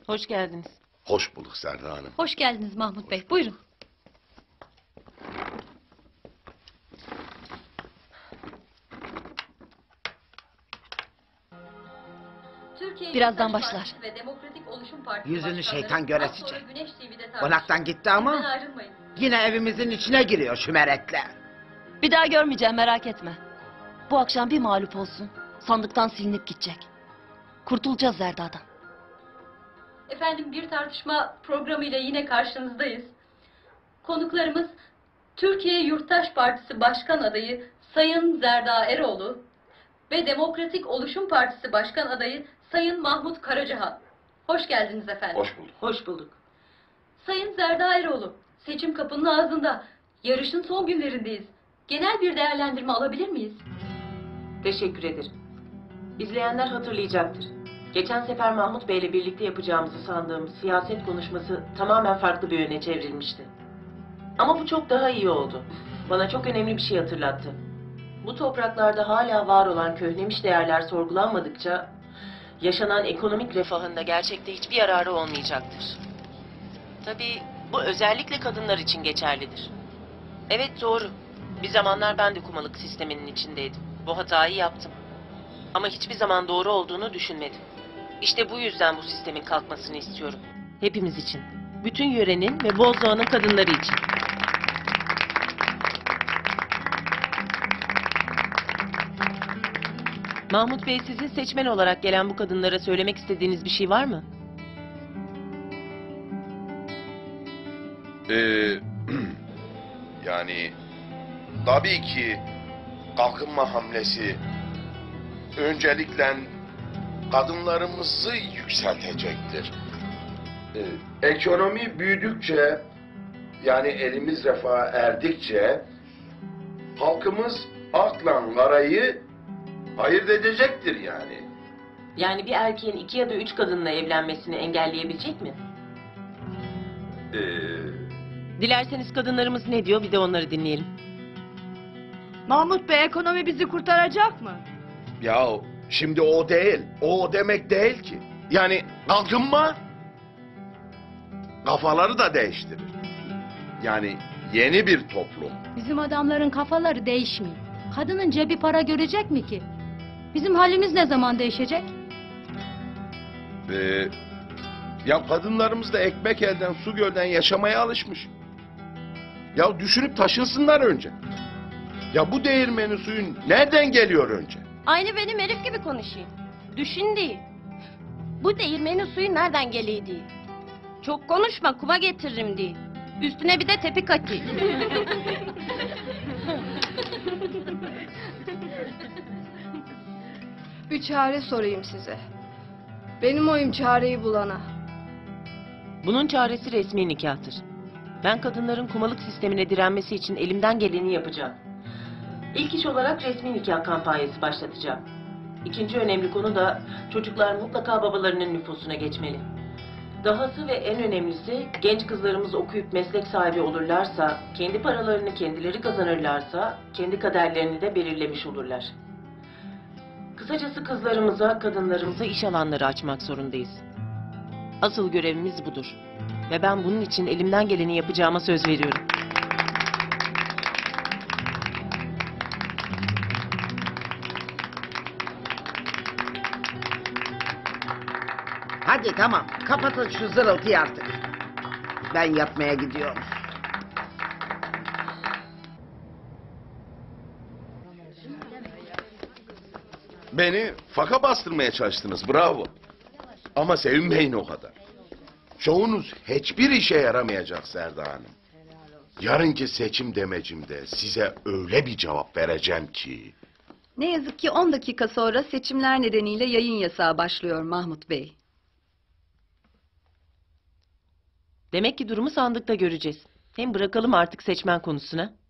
Hoş geldiniz. Hoş bulduk Serra Hanım. Hoş geldiniz Mahmut Bey. Buyurun. Birazdan başlar. Yüzünü şeytan göresice. Konaktan gitti ama yine evimizin içine giriyor şu meretler. Bir daha görmeyeceğim, merak etme. Bu akşam bir mağlup olsun. Sandıktan silinip gidecek. Kurtulacağız Zerda'dan. Efendim, bir tartışma programıyla yine karşınızdayız. Konuklarımız Türkiye Yurttaş Partisi Başkan Adayı Sayın Zerda Eroğlu ve Demokratik Oluşum Partisi Başkan Adayı Sayın Mahmut Karacahan. Hoş geldiniz efendim. Hoş bulduk. Hoş bulduk. Sayın Zerda Eroğlu, seçim kapının ağzında. Yarışın son günlerindeyiz. Genel bir değerlendirme alabilir miyiz? Teşekkür ederim. İzleyenler hatırlayacaktır. Geçen sefer Mahmut Bey'le birlikte yapacağımızı sandığım siyaset konuşması tamamen farklı bir yöne çevrilmişti. Ama bu çok daha iyi oldu. Bana çok önemli bir şey hatırlattı. Bu topraklarda hala var olan köhnemiş değerler sorgulanmadıkça yaşanan ekonomik refahın da gerçekte hiçbir yararı olmayacaktır. Tabii bu özellikle kadınlar için geçerlidir. Evet, doğru. Bir zamanlar ben de kumalık sisteminin içindeydim. Bu hatayı yaptım. Ama hiçbir zaman doğru olduğunu düşünmedim. İşte bu yüzden bu sistemin kalkmasını istiyorum. Hepimiz için. Bütün yörenin ve Bozdoğan'ın kadınları için. Mahmut Bey, sizin seçmen olarak gelen bu kadınlara söylemek istediğiniz bir şey var mı? Yani tabii ki kalkınma hamlesi öncelikle kadınlarımızı yükseltecektir. Ekonomi büyüdükçe, yani elimiz refaha erdikçe halkımız akla karayı ayırt edecektir yani. Yani bir erkeğin 2 ya da 3 kadınla evlenmesini engelleyebilecek mi? Dilerseniz kadınlarımız ne diyor, bir de onları dinleyelim. Mahmut Bey, ekonomi bizi kurtaracak mı? Ya şimdi o değil, o demek değil ki. Yani kalkınma kafaları da değiştirir. Yani yeni bir toplum. Bizim adamların kafaları değişmiyor. Kadının cebi para görecek mi ki? Bizim halimiz ne zaman değişecek? Ya kadınlarımız da ekmek elden su gölden yaşamaya alışmış. Ya düşünüp taşınsınlar önce. Ya bu değirmenin suyun nereden geliyor önce? Aynı benim herif gibi konuşayım. Düşün değil. Bu değirmenin suyu nereden geliyor değil. Çok konuşma, kuma getiririm değil. Üstüne bir de tepik atayım. Bir çare sorayım size. Benim oyum çareyi bulana. Bunun çaresi resmi nikahtır. Ben kadınların kumalık sistemine direnmesi için elimden geleni yapacağım. İlk iş olarak resmi nikah kampanyası başlatacağım. İkinci önemli konu da çocuklar mutlaka babalarının nüfusuna geçmeli. Dahası ve en önemlisi, genç kızlarımız okuyup meslek sahibi olurlarsa, kendi paralarını kendileri kazanırlarsa, kendi kaderlerini de belirlemiş olurlar. Kısacası kızlarımıza, kadınlarımıza iş alanları açmak zorundayız. Asıl görevimiz budur. Ve ben bunun için elimden geleni yapacağıma söz veriyorum. Hadi tamam, kapatın şu zırıltıyı artık. Ben yatmaya gidiyorum. Beni faka bastırmaya çalıştınız, bravo. Ama sevinmeyin o kadar. Şovunuz hiçbir işe yaramayacak Serda Hanım. Yarınki seçim demecimde size öyle bir cevap vereceğim ki... Ne yazık ki 10 dakika sonra seçimler nedeniyle yayın yasağı başlıyor Mahmut Bey. Demek ki durumu sandıkta göreceğiz. Hem bırakalım artık seçmen konusuna.